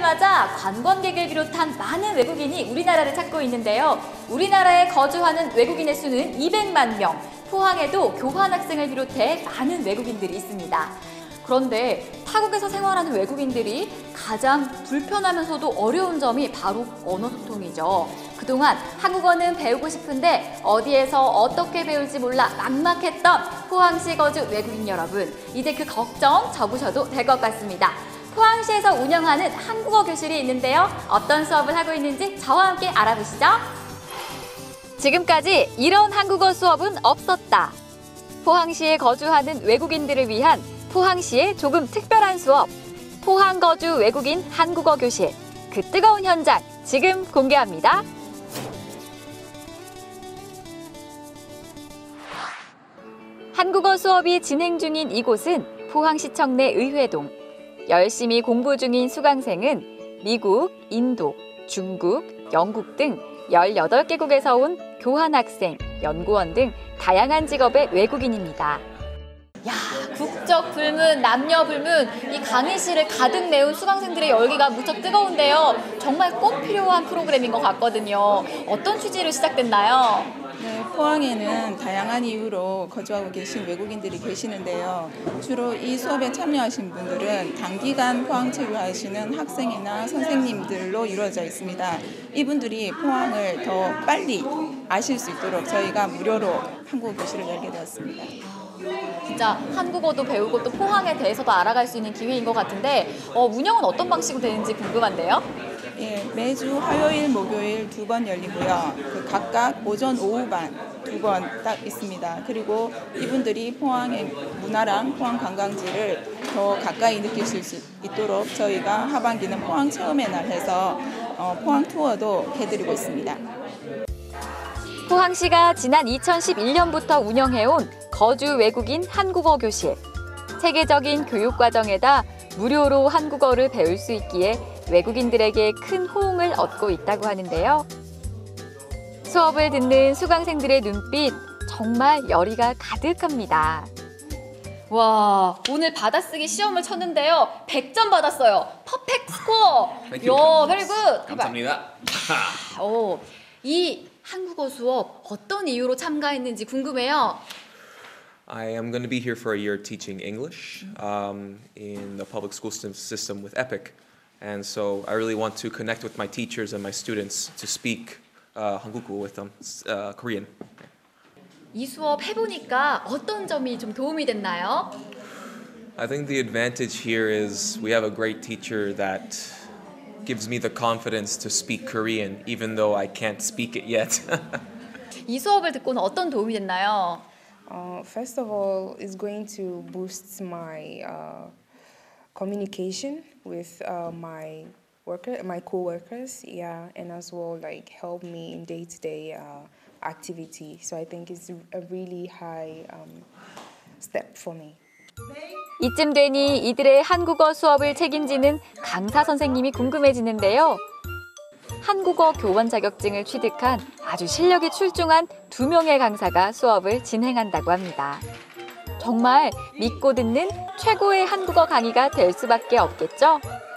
맞아 관광객을 비롯한 많은 외국인이 우리나라를 찾고 있는데요. 우리나라에 거주하는 외국인의 수는 200만 명. 포항에도 교환학생을 비롯해 많은 외국인들이 있습니다. 그런데 타국에서 생활하는 외국인들이 가장 불편하면서도 어려운 점이 바로 언어 소통이죠. 그동안 한국어는 배우고 싶은데 어디에서 어떻게 배울지 몰라 막막했던 포항시 거주 외국인 여러분, 이제 그 걱정 접으셔도 될 것 같습니다. 포항시에서 운영하는 한국어 교실이 있는데요. 어떤 수업을 하고 있는지 저와 함께 알아보시죠. 지금까지 이런 한국어 수업은 없었다. 포항시에 거주하는 외국인들을 위한 포항시의 조금 특별한 수업, 포항 거주 외국인 한국어 교실. 그 뜨거운 현장 지금 공개합니다. 한국어 수업이 진행 중인 이곳은 포항시청 내 의회동. 열심히 공부 중인 수강생은 미국, 인도, 중국, 영국 등 18개국에서 온 교환학생, 연구원 등 다양한 직업의 외국인입니다. 야, 국적 불문, 남녀 불문, 이 강의실을 가득 메운 수강생들의 열기가 무척 뜨거운데요. 정말 꼭 필요한 프로그램인 것 같거든요. 어떤 취지로 시작됐나요? 네, 포항에는 다양한 이유로 거주하고 계신 외국인들이 계시는데요. 주로 이 수업에 참여하신 분들은 단기간 포항 체류하시는 학생이나 선생님들로 이루어져 있습니다. 이분들이 포항을 더 빨리 아실 수 있도록 저희가 무료로 한국어 교실을 열게 되었습니다. 진짜 한국어도 배우고 또 포항에 대해서도 알아갈 수 있는 기회인 것 같은데 운영은 어떤 방식으로 되는지 궁금한데요? 예, 매주 화요일, 목요일 2번 열리고요. 각각 오전, 오후반 2번 딱 있습니다. 그리고 이분들이 포항의 문화랑 포항 관광지를 더 가까이 느낄 수 있도록 저희가 하반기는 포항 체험의 날 해서 포항 투어도 해드리고 있습니다. 포항시가 지난 2011년부터 운영해온 거주 외국인 한국어 교실. 세계적인 교육 과정에다 무료로 한국어를 배울 수 있기에 외국인들에게 큰 호응을 얻고 있다고 하는데요. 수업을 듣는 수강생들의 눈빛, 정말 열의가 가득합니다. 와, 오늘 받아쓰기 시험을 쳤는데요. 100점 받았어요. 퍼펙트 스코어. 요, very good. 감사합니다. 이 한국어 수업 어떤 이유로 참가했는지 궁금해요. I am going to be here for a year teaching English in the public school system with EPIC. And so I really want to connect with my teachers and my students to speak 한국어 with them, Korean. 이 수업 해보니까 어떤 점이 좀 도움이 됐나요? I think the advantage here is we have a great teacher that gives me the confidence to speak Korean even though I can't speak it yet. 이 수업을 듣고는 어떤 도움이 됐나요? First of all, it's going to boost my communication with my co-workers, and as well like help me in day-to-day activity. So I think it's a really high step for me. 이쯤 되니 이들의 한국어 수업을 책임지는 강사 선생님이 궁금해지는데요. 한국어 교원 자격증을 취득한 아주 실력이 출중한 2명의 강사가 수업을 진행한다고 합니다. 정말 믿고 듣는 최고의 한국어 강의가 될 수밖에 없겠죠?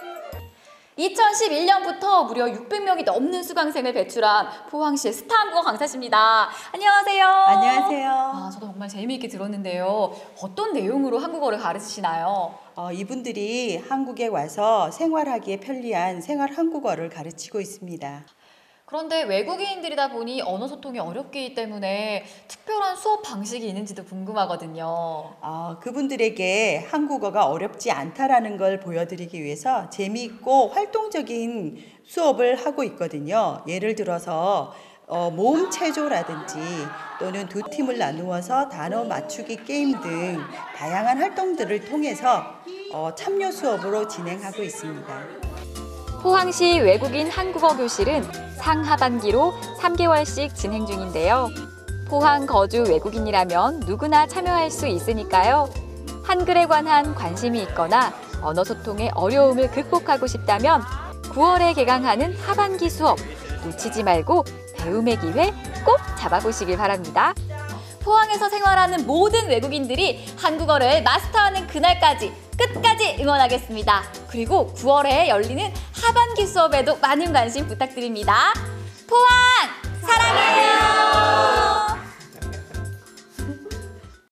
2011년부터 무려 600명이 넘는 수강생을 배출한 포항시의 스타 한국어 강사십니다. 안녕하세요. 안녕하세요. 저도 정말 재미있게 들었는데요. 어떤 내용으로 한국어를 가르치시나요? 이분들이 한국에 와서 생활하기에 편리한 생활 한국어를 가르치고 있습니다. 그런데 외국인들이다 보니 언어 소통이 어렵기 때문에 특별한 수업 방식이 있는지도 궁금하거든요. 그분들에게 한국어가 어렵지 않다라는 걸 보여드리기 위해서 재미있고 활동적인 수업을 하고 있거든요. 예를 들어서 모음 체조라든지 또는 2팀을 나누어서 단어 맞추기 게임 등 다양한 활동들을 통해서 참여 수업으로 진행하고 있습니다. 포항시 외국인 한국어 교실은 상하반기로 3개월씩 진행 중인데요. 포항 거주 외국인이라면 누구나 참여할 수 있으니까요. 한글에 관한 관심이 있거나 언어 소통의 어려움을 극복하고 싶다면 9월에 개강하는 하반기 수업 놓치지 말고 배움의 기회 꼭 잡아보시길 바랍니다. 포항에서 생활하는 모든 외국인들이 한국어를 마스터하는 그날까지 끝까지 응원하겠습니다. 그리고 9월에 열리는 하반기 수업에도 많은 관심 부탁드립니다. 포항 사랑해!